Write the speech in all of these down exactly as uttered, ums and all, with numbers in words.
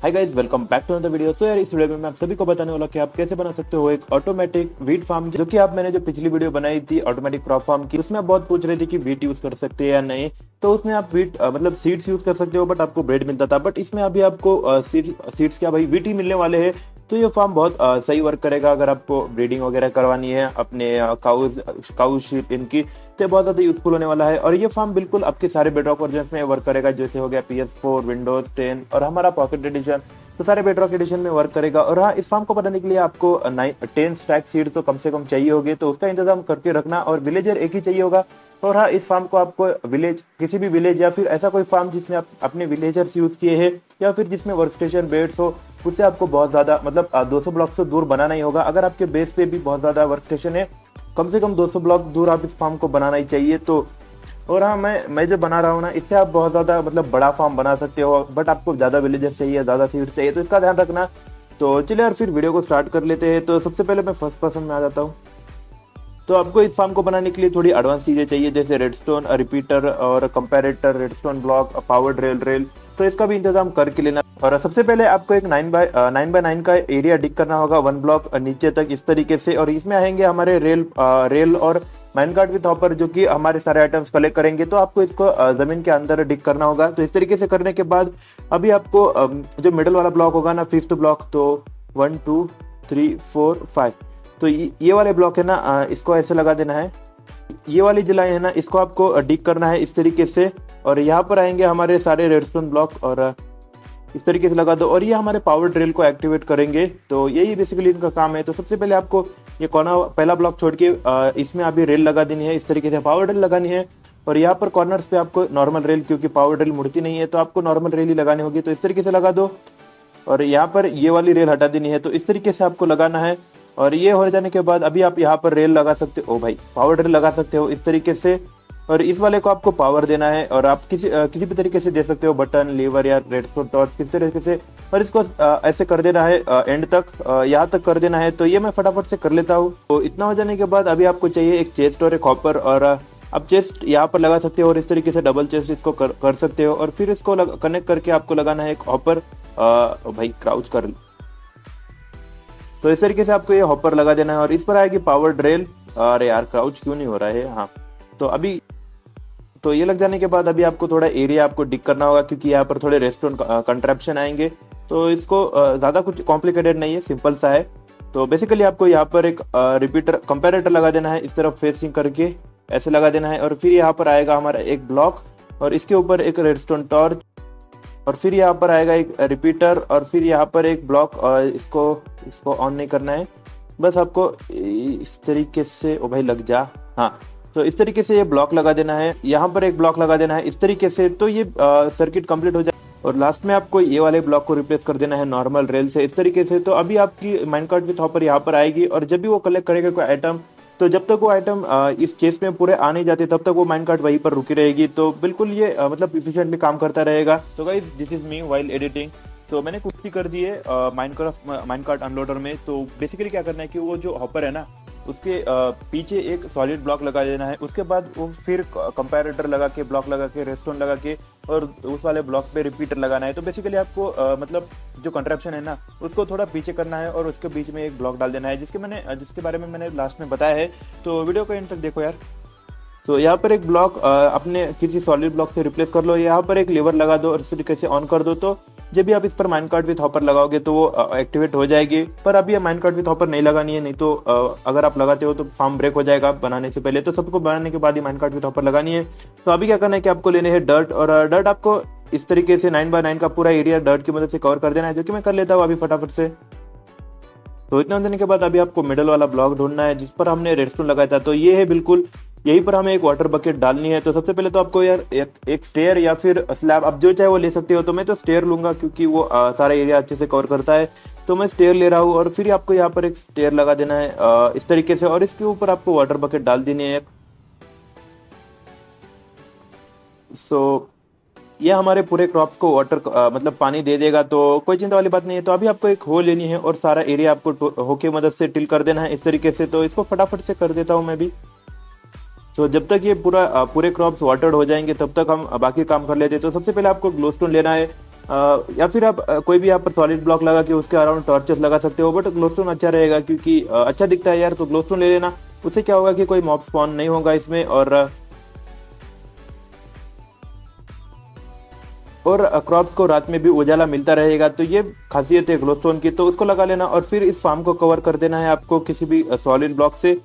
Hi guys, welcome back to another video. So यार, इस video में मैं आप सभी को बताने वाला कि आप कैसे बना सकते हो एक ऑटोमेटिक वीट फार्म, जो कि आप मैंने जो पिछली वीडियो बनाई थी ऑटोमेटिक क्रॉप फार्म की, उसमें आप बहुत पूछ रहे थे कि वीट यूज कर सकते हैं या नहीं। तो उसमें आप वीट मतलब सीड्स यूज कर सकते हो, बट आपको ब्रेड मिलता था। बट इसमें अभी आपको सीड्स क्या भाई, वीट ही मिलने वाले हैं। तो ये फार्म बहुत uh, सही वर्क करेगा अगर आपको ब्रीडिंग वगैरह करवानी है अपने काउज काउ शीप इनकी, तो बहुत ज़्यादा यूजफुल होने वाला है। और ये फार्म बिल्कुल आपके सारे बेडरॉक वर्जन में वर्क करेगा, जैसे हो गया P S four, Windows ten और हमारा पॉकेट एडिशन, तो सारे बेडरॉक एडिशन में वर्क करेगा। और हाँ, इस फार्म को बनाने के लिए आपको टेन स्टैक सीड तो कम से कम चाहिए होगी, तो उसका इंतजाम करके रखना। और विलेजर एक ही चाहिए होगा। और हाँ, इस फार्म को आपको विलेज, किसी भी विलेज या फिर ऐसा कोई फार्म जिसमें आप अपने विलेजर्स यूज किए हैं या फिर जिसमें वर्क स्टेशन बेड्स हो, उससे आपको बहुत ज्यादा मतलब दो सौ ब्लॉक से दूर बनाना ही होगा। अगर आपके बेस पे भी बहुत ज्यादा वर्क स्टेशन है, कम से कम दो सौ ब्लॉक दूर आप इस फार्म को बनाना ही चाहिए। तो और हाँ, मैं मैं जो बना रहा हूँ ना, इससे आप बहुत ज़्यादा मतलब बड़ा फार्म बना सकते हो, बट आपको ज़्यादा विलेजर चाहिए, ज़्यादा सीड चाहिए, तो इसका ध्यान रखना। तो चलिए यार, फिर वीडियो को स्टार्ट कर लेते हैं। तो सबसे पहले मैं फर्स्ट पर्सन में आ जाता हूँ। तो आपको इस फार्म को बनाने के लिए थोड़ी एडवांस चीज़ें चाहिए, जैसे रेडस्टोन रिपीटर और comparator, redstone block, power drill rail, तो इसका भी इंतजाम करके लेना। और सबसे पहले आपको एक nine by nine by nine का एरिया डिग करना होगा, वन ब्लॉक नीचे तक इस तरीके से। और इसमें आएंगे हमारे रेल आ, रेल और माइनकार्ट विथ हॉपर, जो कि हमारे सारे आइटम्स कलेक्ट करेंगे। तो आपको इसको जमीन के अंदर डिग करना होगा। तो इस तरीके से करने के बाद अभी आपको जो मिडल वाला ब्लॉक होगा ना, फिफ्थ ब्लॉक, तो one two three four five, तो ये वाले ब्लॉक है ना, इसको ऐसे लगा देना है। ये वाली जो लाइन है ना, इसको आपको डिग करना है इस तरीके से। और यहाँ पर आएंगे हमारे सारे रेडस्टोन ब्लॉक और इस तरीके से लगा दो। और ये हमारे पावर ड्रिल को एक्टिवेट करेंगे। तो यही बेसिकली इनका काम है। तो सबसे पहले आपको ये कोना पहला ब्लॉक छोड़ के इसमें अभी रेल लगा देनी है, इस तरीके से पावर ड्रिल लगानी है। और यहाँ पर कॉर्नर्स पे आपको नॉर्मल रेल, क्योंकि पावर ड्रिल मुड़ती नहीं है, तो आपको नॉर्मल रेल ही लगानी होगी। तो इस तरीके से लगा दो। और यहाँ पर ये वाली रेल हटा देनी है, तो इस तरीके से आपको लगाना है। और ये हो जाने के बाद अभी आप यहाँ पर रेल लगा सकते हो, ओ भाई पावर ड्रिल लगा सकते हो इस तरीके से। और इस वाले को आपको पावर देना है, और आप किसी आ, किसी भी तरीके से दे सकते हो, बटन, लीवर या रेडस्टोन टॉर्च, किस तरीके से। और इसको आ, ऐसे कर देना है, एंड तक, यहाँ तक कर देना है। तो ये मैं फटाफट से कर लेता हूँ। तो इतना हो जाने के बाद अभी आपको चाहिए एक चेस्ट और एक हॉपर, और आप चेस्ट यहाँ पर लगा सकते हो और इस तरीके से डबल चेस्ट इसको कर, कर सकते हो। और फिर इसको कनेक्ट करके आपको लगाना है एक हॉपर। भाई क्राउच कर, तो इस तरीके से आपको ये हॉपर लगा देना है। और इस पर आएगी पावर ड्रिल। अरे यार, क्राउच क्यों नहीं हो रहा है। हाँ, तो अभी तो ये लग जाने के बाद अभी आपको थोड़ा एरिया आपको डिग करना होगा, क्योंकि यहाँ पर थोड़े रेस्टोरेंट कंट्रैप्शन आएंगे। तो इसको ज़्यादा कुछ कॉम्प्लिकेटेड नहीं है, सिंपल सा है। तो बेसिकली आपको यहाँ पर एक रिपीटर कंपैरेटर लगा देना है, इस तरफ फेसिंग करके ऐसे लगा देना है। और फिर यहाँ पर आएगा हमारा एक ब्लॉक, और इसके ऊपर एक रेडस्टोन टॉर्च, और फिर यहाँ पर आएगा एक रिपीटर, और फिर यहाँ पर एक ब्लॉक। और इसको इसको ऑन नहीं करना है, बस आपको इस तरीके से, ओ भाई लग जा, हाँ। तो इस तरीके से ये ब्लॉक लगा देना है, यहाँ पर एक ब्लॉक लगा देना है इस तरीके से। तो ये सर्किट कंप्लीट हो जाए। और लास्ट में आपको ये वाले ब्लॉक को रिप्लेस कर देना है नॉर्मल रेल से, इस तरीके से। तो अभी आपकी माइनकार्ट विथ हॉपर यहाँ पर आएगी, और जब भी वो कलेक्ट करेगा कोई आइटम, तो जब तक वो आइटम इस चेस्ट में पूरे आ नहीं जाते, तब तक वो माइनकार्ट वहीं पर रुकी रहेगी। तो बिल्कुल ये मतलब इफिशिएंटली काम करता रहेगा। तो guys, this is me while editing. So मैंने कुछ भी कर दिए माइनक्राफ्ट माइनकार्ट अनलोडर में। तो बेसिकली क्या करना है कि वो जो हॉपर है ना, उसके पीछे एक सॉलिड ब्लॉक लगा देना है। उसके बाद वो फिर कंपैरेटर लगा के, ब्लॉक लगा के, रेस्टोन लगा के, और उस वाले ब्लॉक पे रिपीटर लगाना है। तो बेसिकली आपको आ, मतलब जो कंट्रैप्शन है ना, उसको थोड़ा पीछे करना है, और उसके बीच में एक ब्लॉक डाल देना है, जिसके मैंने जिसके बारे में मैंने लास्ट में बताया है। तो वीडियो को एंड तक देखो यार। तो यहाँ पर एक ब्लॉक अपने किसी सॉलिड ब्लॉक से रिप्लेस कर लो, यहाँ पर एक लीवर लगा दो और इस तरीके से ऑन कर दो। तो जब भी आप इस पर माइनकार्ट विथ हॉपर लगाओगे तो वो एक्टिवेट हो जाएगी। पर अभी माइनकार्ट विथ हॉपर नहीं लगानी है, नहीं तो अगर आप लगाते हो तो फार्म ब्रेक हो जाएगा बनाने से पहले। तो सबको बनाने के बाद ही माइनकार्ट विथ हॉपर लगानी है। तो अभी क्या करना है कि आपको लेने हैं डर्ट, और डर्ट आपको इस तरीके से नाइन बाय नाइन का पूरा एरिया डर्ट की मदद से कवर कर देना है, जो कि मैं कर लेता हूँ अभी फटाफट से। तो इतना देने के बाद अभी आपको मिडल वाला ब्लॉक ढूंढना है, जिस पर हमने रेडस्टोन लगाया था। तो ये है बिल्कुल, यहीं पर हमें एक वाटर बकेट डालनी है। तो सबसे पहले तो आपको यार एक, एक स्टेयर या फिर स्लैब, आप जो चाहे वो ले सकते हो। तो मैं तो स्टेयर लूंगा, क्योंकि वो आ, सारा एरिया अच्छे से कवर करता है। तो मैं स्टेयर ले रहा हूँ। और फिर आपको यहाँ पर एक स्टेयर लगा देना है आ, इस तरीके से, और इसके ऊपर आपको वाटर बकेट डाल देनी है। सो ये हमारे पूरे क्रॉप्स को वाटर मतलब पानी दे देगा, तो कोई चिंता वाली बात नहीं है। तो अभी आपको एक होल लेनी है, और सारा एरिया आपको हो के मदद से टिल कर देना है इस तरीके से। तो इसको फटाफट से कर देता हूँ मैं भी। सो so, जब तक ये पूरा पूरे क्रॉप्स वाटर्ड हो जाएंगे, तब तक हम बाकी काम कर लेते हैं। तो सबसे पहले आपको ग्लोस्टोन लेना है, अ, या फिर आप अ, कोई भी यहाँ पर सॉलिड ब्लॉक लगा के उसके अराउंड टॉर्चेस लगा सकते हो, बट ग्लोस्टोन अच्छा रहेगा क्योंकि अ, अच्छा दिखता है यार, तो ग्लोस्टोन ले लेना। उससे क्या होगा कि कोई मॉब स्पॉन नहीं होगा इसमें, और और क्रॉप्स को रात में भी उजाला मिलता रहेगा। तो ये खासियत है ग्लोस्टोन की, तो उसको लगा लेना और फिर इस फार्म को कवर कर देना है आपको किसी भी सॉलिड ब्लॉक से।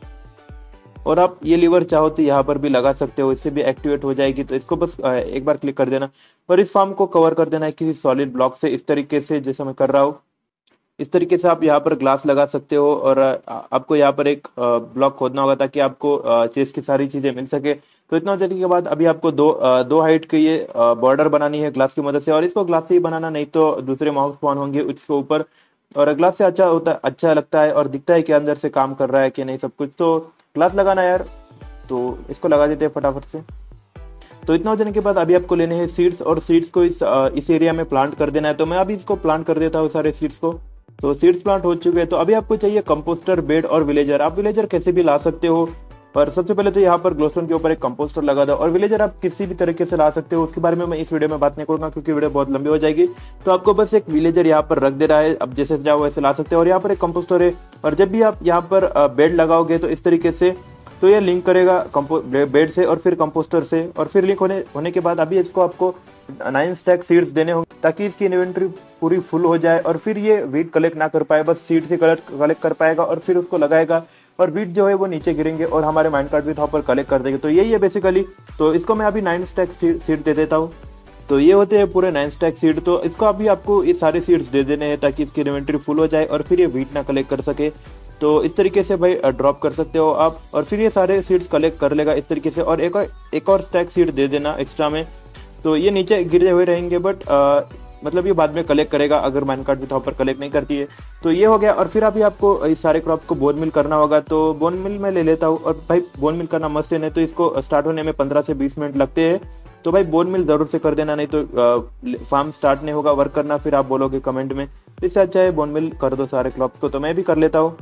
और आप ये लीवर चाहो तो यहाँ पर भी लगा सकते हो, इससे भी एक्टिवेट हो जाएगी। तो इसको बस अ, एक बार क्लिक कर देना और इस फार्म को कवर कर देना है किसी सॉलिड ब्लॉक से, इस तरीके से जैसे मैं कर रहा हूँ। इस तरीके से आप यहाँ पर ग्लास लगा सकते हो, और अ, आपको यहाँ पर एक ब्लॉक खोदना होगा ताकि आपको चेस की सारी चीजें मिल सके। तो इतना हो जाने के बाद अभी आपको दो अ, दो हाइट की ये बॉर्डर बनानी है ग्लास की मदद से, और इसको ग्लास से ही बनाना, नहीं तो दूसरे माउस स्पॉन होंगे उसके ऊपर। और ग्लास से अच्छा होता अच्छा लगता है और दिखता है कि अंदर से काम कर रहा है कि नहीं सब कुछ। तो ग्लास लगाना यार, तो इसको लगा देते हैं फटाफट से। तो इतना हो जाने के बाद अभी आपको लेने हैं सीड्स, और सीड्स को इस अ, इस एरिया में प्लांट कर देना है। तो मैं अभी इसको प्लांट कर देता हूँ सारे सीड्स को। तो सीड्स प्लांट हो चुके हैं। तो अभी आपको चाहिए कंपोस्टर, बेड और विलेजर। आप विलेजर कैसे भी ला सकते हो, पर सबसे पहले तो यहाँ पर ग्लोस्टोन के ऊपर एक कंपोस्टर लगा दो, और विलेजर आप किसी भी तरीके से ला सकते हो। उसके बारे में मैं इस वीडियो में बात नहीं करूंगा क्योंकि वीडियो बहुत लंबी हो जाएगी। तो आपको बस एक विलेजर यहाँ पर रख दे रहा है, अब जैसे चाहो वैसे ला सकते हो। और यहाँ पर एक कंपोस्टर है, और जब भी आप यहाँ पर बेड लगाओगे तो इस तरीके से, तो ये लिंक करेगा बेड से और फिर कंपोस्टर से, और फिर लिंक होने होने के बाद अभी इसको आपको नाइन स्टैक सीड्स देने होंगे ताकि इसकी इन्वेंट्री पूरी फुल हो जाए, और फिर ये वीट कलेक्ट ना कर पाए, बस सीड से कलेक्ट कलेक्ट कर पाएगा और फिर उसको लगाएगा, और वीट जो है वो नीचे गिरेंगे और हमारे माइनकार्ट भी पर कलेक्ट कर देंगे। तो यही है बेसिकली। तो इसको मैं अभी नाइन स्टैक सीड दे देता हूँ। तो ये होते हैं पूरे नाइन स्टैक सीड। तो इसको अभी आपको ये सारे सीड्स दे देने हैं ताकि इसकी इन्वेंट्री फुल हो जाए और फिर ये वीट ना कलेक्ट कर सके। तो इस तरीके से भाई ड्रॉप कर सकते हो आप, और फिर ये सारे सीड्स कलेक्ट कर लेगा इस तरीके से। और एक और एक और स्टैक सीड दे देना एक्स्ट्रा में, तो ये नीचे गिरे हुए रहेंगे, बट आ, मतलब ये बाद में कलेक्ट करेगा अगर माइनकार्ट विथ हॉपर कलेक्ट नहीं करती है। तो ये हो गया। और फिर अभी आपको इस सारे क्रॉप्स को बोन मिल करना होगा। तो बोन मिल मैं ले लेता हूँ, और भाई बोन मिल करना मस्ट है, तो इसको स्टार्ट होने में पंद्रह से बीस मिनट लगते हैं। तो भाई बोन मिल जरूर से कर देना, नहीं तो फार्म स्टार्ट नहीं होगा वर्क करना, फिर आप बोलोगे कमेंट में। इससे अच्छा है बोन मिल कर दो सारे क्रॉप्स को। तो मैं भी कर लेता हूँ।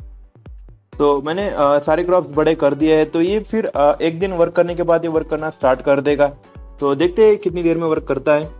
तो मैंने आ, सारे क्रॉप्स बड़े कर दिए हैं। तो ये फिर आ, एक दिन वर्क करने के बाद ये वर्क करना स्टार्ट कर देगा। तो देखते हैं कितनी देर में वर्क करता है।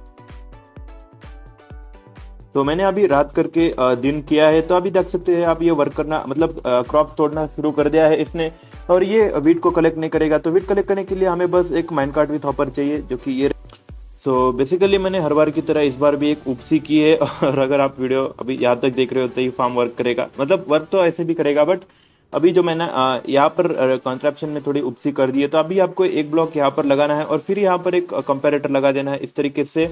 तो मैंने अभी रात करके आ, दिन किया है। तो अभी देख सकते हैं आप, ये वर्क करना मतलब क्रॉप तोड़ना शुरू कर दिया है इसने, और ये वीट को कलेक्ट नहीं करेगा। तो वीट कलेक्ट करने के लिए हमें बस एक माइनकार्ट विथ हॉपर चाहिए, जो कि ये। सो so, बेसिकली मैंने हर बार की तरह इस बार भी एक उपसी की है, और अगर आप वीडियो अभी यहाँ तक देख रहे हो तो ये फार्म वर्क करेगा, मतलब वर्क तो ऐसे भी करेगा, बट अभी जो मैंने यहाँ पर कॉन्ट्रैप्शन में थोड़ी उपसी कर दी है। तो अभी आपको एक ब्लॉक यहाँ पर लगाना है और फिर यहाँ पर एक कंपैरेटर लगा देना है इस तरीके से,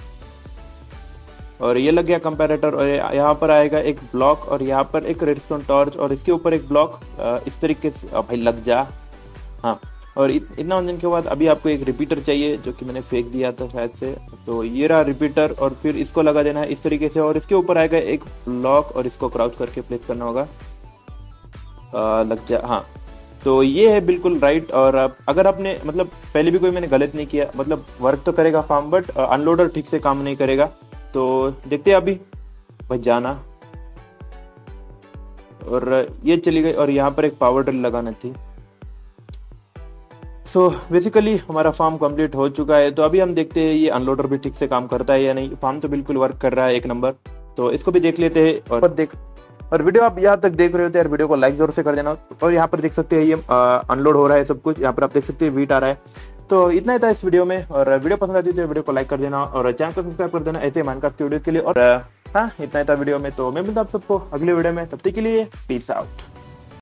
और ये लग गया कंपैरेटर। और यहाँ पर आएगा एक ब्लॉक, और यहाँ पर एक रेडस्टोन टॉर्च, और इसके ऊपर एक ब्लॉक इस तरीके से। भाई लग जा, हाँ। और इत, इतना होने के बाद अभी आपको एक रिपीटर चाहिए, जो कि मैंने फेंक दिया था शायद से। तो ये रहा रिपीटर, और फिर इसको लगा देना है इस तरीके से, और इसके ऊपर आएगा एक ब्लॉक, और इसको क्राउच करके प्लेस करना होगा। आ, लग जा, हाँ। तो ये है बिल्कुल राइट। और आप, अगर आपने मतलब पहले भी कोई मैंने गलत नहीं किया, मतलब वर्क तो करेगा फार्म, बट अनलोडर ठीक से काम नहीं करेगा। तो देखते हैं अभी। भाई जाना, और ये चली गई, और यहाँ पर एक पावर ड्रिल लगाना थी। सो so, बेसिकली हमारा फार्म कंप्लीट हो चुका है। तो अभी हम देखते हैं ये अनलोडर भी ठीक से काम करता है या नहीं। फार्म तो बिल्कुल वर्क कर रहा है एक नंबर। तो इसको भी देख लेते हैं। और देख और वीडियो आप यहाँ तक देख रहे हो तो यार वीडियो को लाइक जरूर से कर देना। और यहाँ पर देख सकते हैं ये अनलोड हो रहा है सब कुछ। यहाँ पर आप देख सकते हैं वीट आ रहा है। तो इतना ही था इस वीडियो में। और वीडियो पसंद आती है तो वीडियो को लाइक कर देना, और चैनल को सब्सक्राइब कर देना ऐसे माइनक्राफ्ट की वीडियो के लिए। और हाँ, इतना ही था वीडियो में। तो मैं मिलता हूँ आप सबको अगले वीडियो में, तब तक के लिए पीस आउट।